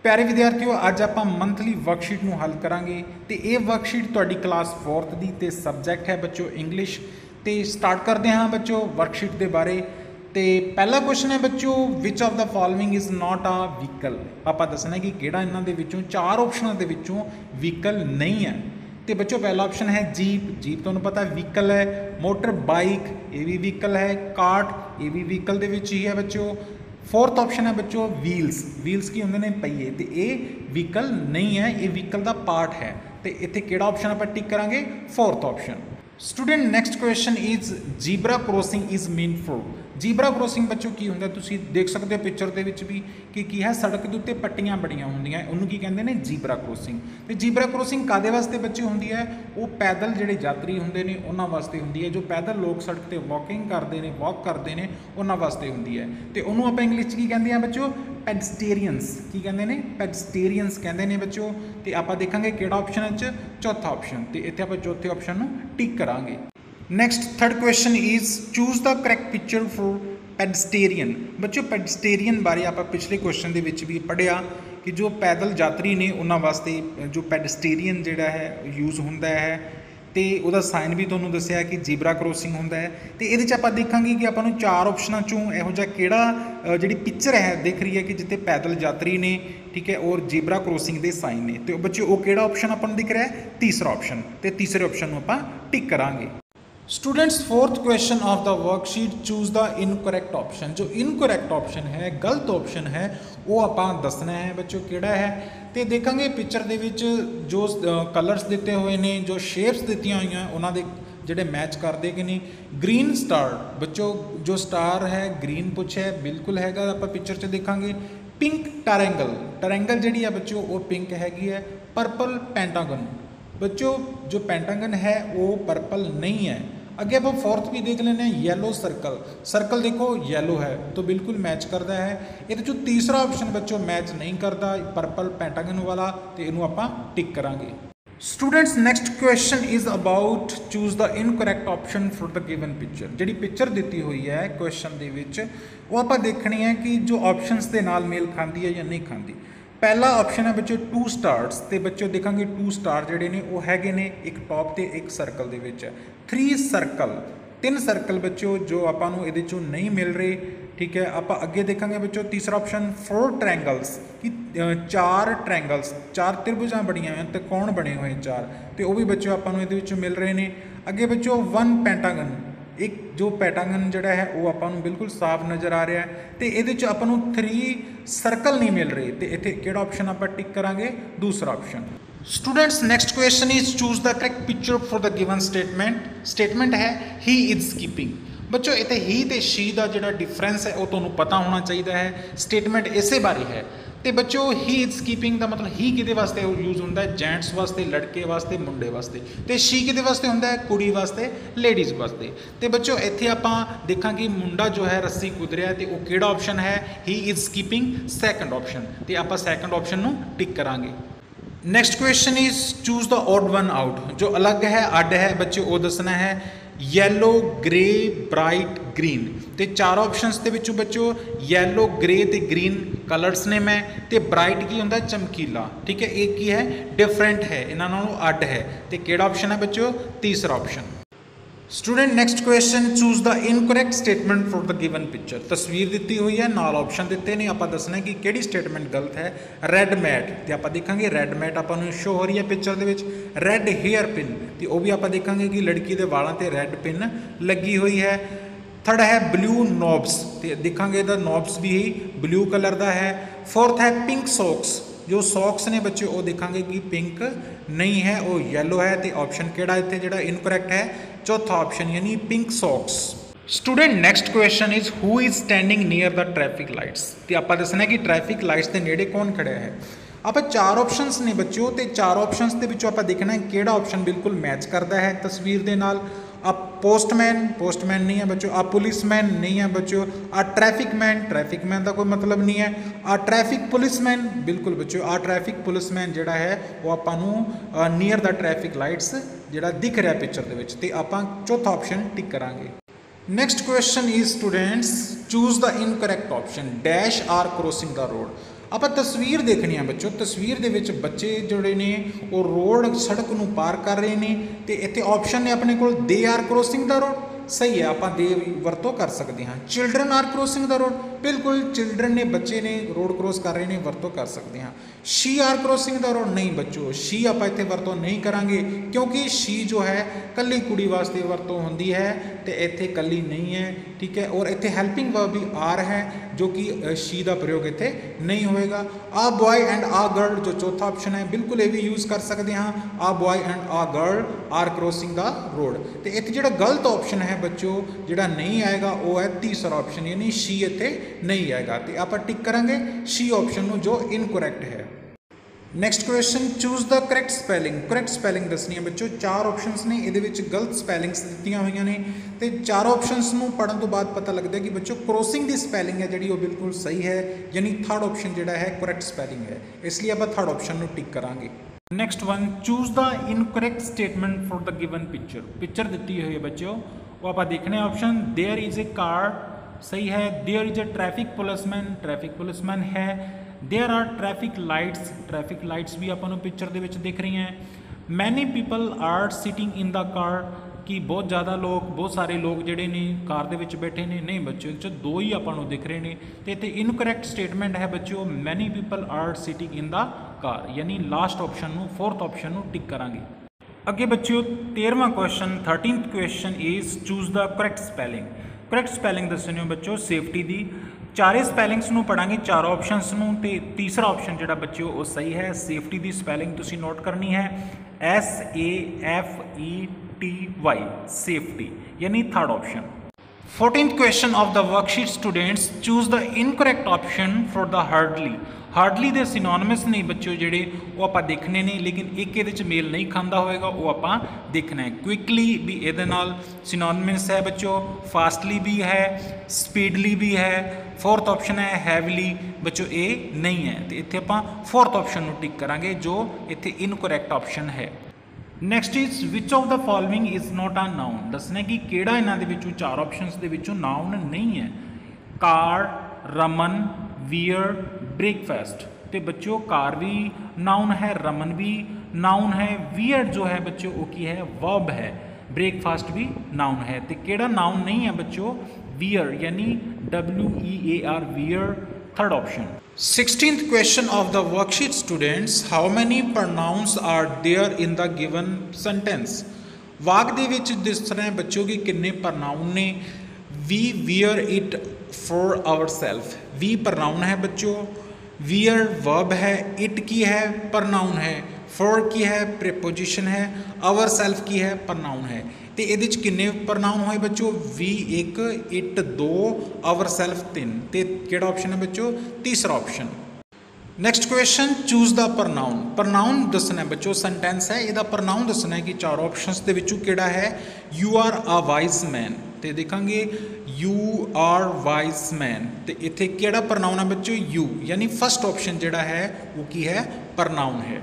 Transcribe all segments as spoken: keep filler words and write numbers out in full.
प्यारे विद्यार्थियों, अज आप मंथली वर्कशीट में हल करांगे तो ये वर्कशीट तुहाडी क्लास फोर्थ दी ते सबजैक्ट है बच्चों इंग्लिश। तो स्टार्ट करते हैं बच्चों वर्कशीट के बारे। तो पहला क्वेश्चन है बच्चों, which of the following is not a vehicle. आप दसना कि किहड़ा इन्हां दे विचों चार ऑप्शनों के विचों व्हीकल नहीं है। तो बच्चों पहला ऑप्शन है जीप, जीप तुहानूं पता व्हीकल है। मोटर बाइक ये भी व्हीकल है। कार्ट ये भी व्हीकल दे विच ही है बच्चों। फोर्थ ऑप्शन है बच्चों व्हील्स, व्हील्स की होंगे ने पहिए, तो ये व्हीकल नहीं है, ये व्हीकल का पार्ट है। तो इत्थे किहड़ा ऑप्शन आप टिक करांगे? Fourth option. Student next question is zebra crossing is mean for. Zebra crossing बच्चों की होंगे, तुसीं देख सकते हो पिक्चर के विच भी कि की है सड़क के उत्ते पट्टियां बड़ियां होंदियां, उन्होंने की कहते हैं जीब्रा क्रॉसिंग। तो जीब्रा क्रॉसिंग कादे वास्ते बच्चे होंदी है? वो पैदल जिहड़े यात्री होंदे ने उन्हां वास्ते होंदी है, जो पैदल लोग सड़क ते वॉकिंग करते हैं वॉक करते हैं उन्हां वास्ते होंदी है। तो उन्होंने आप इंग्लिश की कहते हैं बच्चों? पैडस्टेरियंस। की कहते हैं? पैडस्टेरियंस कहते हैं बच्चों। तो आप देखेंगे किहड़ा ऑप्शन है? चौथा ऑप्शन। तो इत्थे आप चौथे ऑप्शन नूं टिक करांगे। Next third question is choose the correct picture for pedestrian. बच्चों पैडस्टेरियन बारे आप पिछले क्वेश्चन के विच भी पढ़िया कि जो पैदल यात्री ने उन्होंने वास्ते जो पैडस्टेरियन जिहड़ा है यूज़ होंदा है। तो वह साइन भी तुहानूं दस्सिया कि जीब्रा क्रॉसिंग होंदा है। तो ये आप देखांगे कि आपां नूं चार ऑप्शनों चों इहो जिहा किहड़ा जिहड़ी पिक्चर है दिख रही है कि जिते पैदल यात्री ने, ठीक है, और जीब्रा क्रॉसिंग के साइन ने। तो बच्चों वो किहड़ा ऑप्शन आपां नूं दिख रहा है? तीसरा ऑप्शन। तो तीसरे ऑप्शन नूं आपां टिक करांगे। Students fourth question of the worksheet choose the incorrect option. जो इनकरैक्ट ऑप्शन है, गलत ऑप्शन है, वो आपां दसना है बच्चों किहड़ा है। तो देखेंगे पिक्चर दे विच जो कलर्स दिते हुए ने, जो शेप्स दित्तियां हुई हैं उन्हां दे जिहड़े मैच करदे कि नहीं। ग्रीन स्टार बच्चों, जो स्टार है ग्रीन पुछ है, बिल्कुल हैगा। आपां पिक्चर च देखांगे पिंक टरैंगल, टरैंगल जिहड़ी है बच्चों वो पिंक हैगी है। पर्पल पेंटागन बच्चों, जो पेंटागन है वो पर्पल नहीं है। अगे आप फोर्थ भी देख लेने येलो सर्कल, सर्कल देखो येलो है तो बिल्कुल मैच करता है। ये जो तीसरा ऑप्शन बच्चों मैच नहीं करता पर्पल पेंटागन वाला, तो इनू आपां टिक करांगे। Students next question is about choose the incorrect option for the given picture. जिहड़ी पिक्चर दी हुई है क्वेश्चन दे विच वो आपां देखनी है कि जो ऑप्शनस के नाल मेल खाती है या नहीं खाती। पहला ऑप्शन है बच्चों टू स्टार्स। तो बच्चों देखेंगे टू स्टार जोड़े ने वो हैगे ने एक टॉप तो एक सर्कल दे विच। थ्री सर्कल, तीन सर्कल बच्चों जो आपां नूं इहदे चों नहीं मिल रहे, ठीक है। आप अगे देखेंगे बच्चों तीसरा ऑप्शन फोर ट्रैंगल्स कि चार ट्रैंगल्स, चार त्रिभुजां बणियां हैं तो कौन बने हुए चार, तो वह भी बच्चों आपां नूं इहदे विचों मिल रहे हैं। अगे बच्चों वन पेंटागन, एक जो पैटागन जोड़ा है वो आपां नूं बिल्कुल साफ नज़र आ रहा है। तो ये आपां नूं थ्री सर्कल नहीं मिल रहे, तो इत्थे किहड़ा ऑप्शन आपां टिक करांगे? दूसरा option. Students next question is choose the correct picture for the given statement. Statement है ही इज स्कीपिंग। बच्चों इत्थे ही ते शी का जिहड़ा डिफरेंस है वो तुहानूं पता होना चाहिए है। स्टेटमेंट इसे बारे है। तो बच्चों ही इज स्कीपिंग का मतलब ही किहदे वास्ते यूज़ होंदा है? जेंट्स वास्ते, लड़के वास्ते, मुंडे वास्ते। तो शी किहदे वास्ते होंदा है? कुड़ी वास्ते, लेडीज़ वास्ते। तो बच्चों इत्थे आपां देखांगे मुंडा जो है रस्सी कूद रहा है, तो वो किहड़ा ऑप्शन है? He is skipping second option. तो आपां सैकेंड ऑप्शन नूं टिक करांगे। Next question is choose the odd one out. जो अलग है, अड है बच्चों वो दसना है। Yellow, grey, bright, green. तो चार ऑप्शनस के विचों बच्चों येलो, ग्रे तो ग्रीन कलर्स ने मैं, तो ब्राइट की होंदा चमकीला, ठीक है। एक की है डिफरेंट है, इन्हां नालों अड है। तो किहड़ा ऑप्शन है बच्चों? तीसरा option. Student next question choose the incorrect statement for the given picture. तस्वीर दी हुई है, नाल ऑप्शन दिते ने, आप दसना कि किहड़ी स्टेटमेंट गलत है। रैड मैट, तो आप देखेंगे रैड मैट आपां नूं शो हो रही है पिक्चर दे विच। रैड हेयर पिन, तो वह भी आप देखेंगे कि लड़की के वालों पर रैड पिन लगी हुई है। थर्ड है ब्लू नॉब्स, तो देखेंगे द नॉब्स भी ब्लू कलर का है। फोर्थ है पिंक सॉक्स, जो सॉक्स ने बच्चे वो देखेंगे कि पिंक नहीं है, वो येलो है। तो ऑप्शन किहड़ा इत्थे जिहड़ा इनकरैक्ट है? चौथा ऑप्शन यानी pink socks. Student next question is who is standing near the traffic lights. तो आप दसना कि ट्रैफिक लाइट्स के नेड़े कौन खड़ा है। आप चार ऑप्शनस ने बच्चों, तो चार ऑप्शनस के विचों आप देखना है किहड़ा ऑप्शन बिल्कुल मैच करता है तस्वीर के नाल। आप पोस्टमैन, पोस्टमैन नहीं है बच्चों। आ पुलिसमैन नहीं है बच्चों। A traffic man, traffic man का कोई मतलब नहीं है। आ ट्रैफिक पुलिसमैन, बिल्कुल बच्चों आ ट्रैफिक पुलिसमैन जिहड़ा है वो आपां नूं नियर द ट्रैफिक लाइट्स जिहड़ा दिख रहा पिक्चर दे विच, ते आपां चौथा ऑप्शन टिक करांगे। Next question is students choose the incorrect option. Dash are crossing the road. ਆਪਾਂ ਤਸਵੀਰ ਦੇਖਣੀ ਆ ਬੱਚੋ। ਤਸਵੀਰ ਦੇ ਵਿੱਚ ਬੱਚੇ ਜਿਹੜੇ ਨੇ ਉਹ ਰੋਡ ਸੜਕ ਨੂੰ ਪਾਰ ਕਰ ਰਹੇ ਨੇ ਤੇ ਇੱਥੇ ਆਪਸ਼ਨ ਨੇ ਆਪਣੇ ਕੋਲ they are crossing the road, ਸਹੀ ਹੈ, ਆਪਾਂ ਦੇ ਵਰਤੋਂ ਕਰ ਸਕਦੇ ਹਾਂ। Children are crossing the road, ਬਿਲਕੁਲ ਚਿਲਡਰਨ ਨੇ, ਬੱਚੇ ਨੇ ਰੋਡ ਕ੍ਰੋਸ ਕਰ ਰਹੇ ਨੇ, ਵਰਤੋਂ ਕਰ ਸਕਦੇ ਹਾਂ। She are crossing the road, ਨਹੀਂ ਬੱਚੋ, ਸ਼ੀ ਆਪਾਂ ਇੱਥੇ ਵਰਤੋਂ ਨਹੀਂ ਕਰਾਂਗੇ ਕਿਉਂਕਿ ਸ਼ੀ ਜੋ ਹੈ ਕੱਲੀ ਕੁੜੀ ਵਾਸਤੇ ਵਰਤੋਂ ਹੁੰਦੀ ਹੈ ਤੇ ਇੱਥੇ ਕੱਲੀ ਨਹੀਂ ਹੈ, ਠੀਕ ਹੈ। ਔਰ ਇੱਥੇ ਹੈਲਪਿੰਗ ਵਰਬ ਵੀ ਆਰ ਹੈ ਜੋ ਕਿ ਸ਼ੀ ਦਾ ਪ੍ਰਯੋਗ ਇੱਥੇ ਨਹੀਂ ਹੋਏਗਾ। ਆ ਬॉय ਐਂਡ ਆ ਗਰਲ ਜੋ ਚੌਥਾ ਆਪਸ਼ਨ ਹੈ, ਬਿਲਕੁਲ ਇਹ ਵੀ ਯੂਜ਼ ਕਰ ਸਕਦੇ ਹਾਂ। A boy and a girl are crossing the road. ਤੇ ਇੱਥੇ ਜਿਹੜਾ ਗਲਤ ਆਪਸ਼ਨ ਹੈ ਬੱਚੋ, ਜਿਹੜਾ ਨਹੀਂ ਆਏਗਾ ਉਹ ਹੈ ਤੀਸਰਾ ਆਪਸ਼ਨ, ਯਾਨੀ ਸ਼ੀ ਇੱਥੇ ਨਹੀਂ ਆਏਗਾ ਤੇ ਆਪਾਂ ਟਿਕ ਕਰਾਂਗੇ ਸ਼ੀ ਆਪਸ਼ਨ ਨੂੰ ਜੋ ਇਨਕਰੈਕਟ ਹੈ। Next question, choose the correct spelling. Correct spelling ਦੱਸਣੀ ਹੈ ਬੱਚੋ। ਚਾਰ ਆਪਸ਼ਨਸ ਨੇ, ਇਹਦੇ ਵਿੱਚ ਗਲਤ ਸਪੈਲਿੰਗਸ ਦਿੱਤੀਆਂ ਹੋਈਆਂ ਨੇ ਤੇ ਚਾਰ ਆਪਸ਼ਨਸ ਨੂੰ ਪੜ੍ਹਨ ਤੋਂ ਬਾਅਦ ਪਤਾ ਲੱਗਦਾ ਕਿ ਬੱਚੋ ਕ੍ਰੋਸਿੰਗ ਦੀ ਸਪੈਲਿੰਗ ਹੈ ਜਿਹੜੀ ਉਹ ਬਿਲਕੁਲ ਸਹੀ ਹੈ, ਯਾਨੀ ਥਰਡ ਆਪਸ਼ਨ ਜਿਹੜਾ ਹੈ ਕਰੈਕਟ ਸਪੈਲਿੰਗ ਹੈ, ਇਸ ਲਈ ਆਪਾਂ ਥਰਡ ਆਪਸ਼ਨ ਨੂੰ ਟਿਕ ਕਰਾਂਗੇ। Next one, choose the incorrect statement for the given picture. Picture ਦਿੱਤੀ ਹੋਈ ਹੈ ਬੱਚੋ, ਉਹ ਆਪਾਂ ਦੇਖਣੇ option. There is a car, सही है। There is a traffic policeman, traffic policeman है। There are traffic lights, traffic lights भी ਆਪਾਂ ਨੂੰ ਪਿਕਚਰ ਦੇ ਵਿੱਚ ਦਿਖ ਰਹੀਆਂ। Many people are sitting in the car, कि बहुत ज़्यादा लोग, बहुत सारे लोग ਜਿਹੜੇ ਨੇ ਕਾਰ ਦੇ ਵਿੱਚ ਬੈਠੇ ਨੇ, ਨਹੀਂ ਬੱਚੋ, ਇਹ 'ਚ ਦੋ ਹੀ ਆਪਾਂ ਨੂੰ ਦਿਖ ਰਹੇ ਨੇ ਤੇ ਇੱਥੇ ਇਨਕਰੈਕਟ ਸਟੇਟਮੈਂਟ ਹੈ ਬੱਚੋ, many people are sitting in the car, ਯਾਨੀ ਲਾਸਟ ਆਪਸ਼ਨ ਨੂੰ, ਫੋਰਥ ਆਪਸ਼ਨ ਨੂੰ ਟਿਕ ਕਰਾਂਗੇ। ਅੱਗੇ ਬੱਚਿਓ तेरहवां question, thirteenth question is choose the correct spelling. Correct spelling दसनी हो बच्चों सेफ्टी दी। चारे स्पैलिंग्स नूं पढ़ांगे, चारों ऑप्शनस नूं, ते तीसरा ऑप्शन जिहड़ा बच्चों वो सही है। सेफ्टी दी स्पैलिंग तुसीं नोट करनी है, S A F E T Y, safety, यानी third option. Fourteenth question of the worksheet students, choose the incorrect option for the hardly. Hardly ਦੇ सिनोनिमस नहीं बच्चों ਜਿਹੜੇ ਉਹ ਆਪਾਂ ਦੇਖਣੇ ਨੇ, ਲੇਕਿਨ ਇੱਕ ਇਹਦੇ ਚ ਮੇਲ ਨਹੀਂ ਖਾਂਦਾ ਹੋਏਗਾ, ਉਹ ਆਪਾਂ ਦੇਖਣਾ ਹੈ। ਕੁਇਕਲੀ ਵੀ ਇਹਦੇ ਨਾਲ सिनोनिमस है बच्चों, फास्टली भी है, स्पीडली भी है। फोर्थ ऑप्शन है हैवली, बच्चों ये नहीं है तो इत्थे ਆਪਾਂ फोर्थ ऑप्शन ਨੂੰ ਟਿਕ ਕਰਾਂਗੇ ਜੋ ਇੱਥੇ ਇਨਕਰੈਕਟ ऑप्शन है। Next is which of the following is not a noun. दसना कि ਕਿਹੜਾ ਇਹਨਾਂ ਦੇ ਵਿੱਚੋਂ ਚਾਰ ऑप्शंस ਦੇ ਵਿੱਚੋਂ नाउन नहीं है। Car, Raman, wear, breakfast. तो बच्चों कार भी नाउन है, रमन भी नाउन है, वियर जो है बच्चों वो की है, वर्ब है। ब्रेकफास्ट भी नाउन है। तो केड़ा नाउन नहीं है बच्चों, वियर, यानी W E A R, wear, third option. Sixteenth question of the worksheet students, how many pronouns are there in the given sentence. वाक दे विच दसना है बच्चों कि किन्ने प्रोनाउन ने। We wear it for our self, we pronoun है बच्चों, वियर वर्ब है, इट की है प्रोनाउन है, फॉर की है प्रीपोजिशन है, आवर सेल्फ की है प्रोनाउन है। तो ये किन्ने प्रोनाउन होए बच्चों, वी एक, इट दो, आवर सेल्फ तीन। तो केड़ा ऑप्शन है बच्चों, तीसरा option. Next question, choose the pronoun. Pronoun दसना है बच्चों, सेंटेंस है, यदा प्रोनाउन दसना है कि चार ऑप्शंस दे विचों केड़ा है। You are a wise man, तो देखेंगे यू आर वाइज मैन, तो इत्थे केड़ा प्रोनाउन है बच्चों, यू, यानी फर्स्ट ऑप्शन जिहड़ा है वो की है, प्रोनाउन है।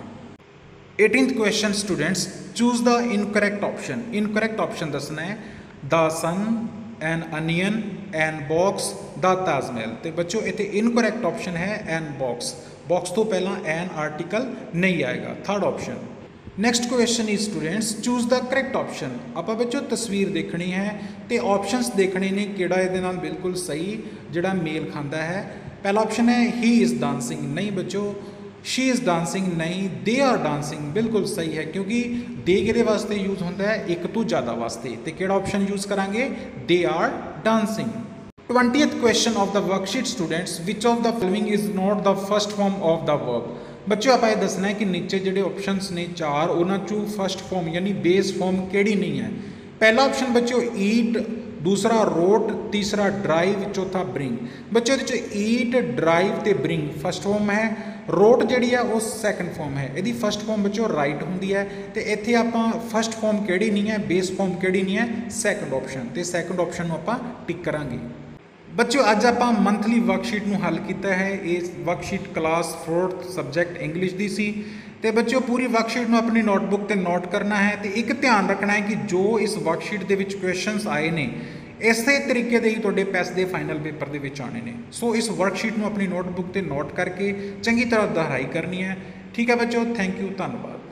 Eighteenth question students, choose the incorrect option. Incorrect option दसना है, the sun, an onion, an box, the Taj Mahal. तो बच्चों इत्थे इनकरैक्ट ऑप्शन है एन बॉक्स, बॉक्स तो पहला एन आर्टिकल नहीं आएगा, third option. Next question is students, choose the correct option. आप बच्चों तस्वीर देखनी है तो ऑप्शंस देखने ने किहड़ा इहदे नाल बिल्कुल सही जिहड़ा मेल खांदा है। पहला ऑप्शन है ही इज़ डांसिंग, नहीं बच्चों, शी इज़ डांसिंग नहीं, दे आर डांसिंग बिल्कुल सही है क्योंकि दे किहदे वास्ते यूज होंदा है, एक तो ज़्यादा वास्ते, तो किहड़ा ऑप्शन यूज करांगे, they are dancing. Twentieth question of the worksheet students, which of the following is not the first form of the verb. बच्चों आप ये दसना है कि नीचे जिहड़े ऑप्शंस ने चार, उन्हां चों फर्स्ट फॉर्म यानी बेस फॉर्म किहड़ी नहीं है। पहला ऑप्शन बच्चों ईट, दूसरा रोट, तीसरा ड्राइव, चौथा ब्रिंग। बच्चों ये ईट, ड्राइव ते ब्रिंग फर्स्ट फॉर्म है, रोट जिहड़ी है वो सैकेंड फॉर्म है। यदि फर्स्ट फॉर्म बच्चों राइट होंदी है तो इत्थे आपां फर्स्ट फॉर्म किहड़ी नहीं है, बेस फॉर्म किहड़ी नहीं है, सैकेंड ऑप्शन। तो सैकेंड ऑप्शन नूं आपां टिक करांगे। बच्चों अज आप मंथली वर्कशीट में हल किया है। इस worksheet class fourth subject English की सी। तो बच्चों पूरी वर्कशीट में अपनी नोटबुक पर नोट करना है। तो एक ध्यान रखना है कि जो इस वर्कशीट के क्वेश्चनस आए ने ਇਸੇ ਤਰੀਕੇ ਦੇ ਹੀ ਤੁਹਾਡੇ ਪੈਸੇ ਦੇ ਫਾਈਨਲ ਪੇਪਰ ਦੇ ਵਿੱਚ ਆਉਣੇ ਨੇ। ਸੋ ਇਸ ਵਰਕਸ਼ੀਟ ਨੂੰ ਆਪਣੀ ਨੋਟਬੁੱਕ ਤੇ ਨੋਟ ਕਰਕੇ ਚੰਗੀ ਤਰ੍ਹਾਂ ਦੁਹਰਾਈ ਕਰਨੀ ਹੈ। ਠੀਕ ਹੈ ਬੱਚੋ, ਥੈਂਕ ਯੂ, ਧੰਨਵਾਦ।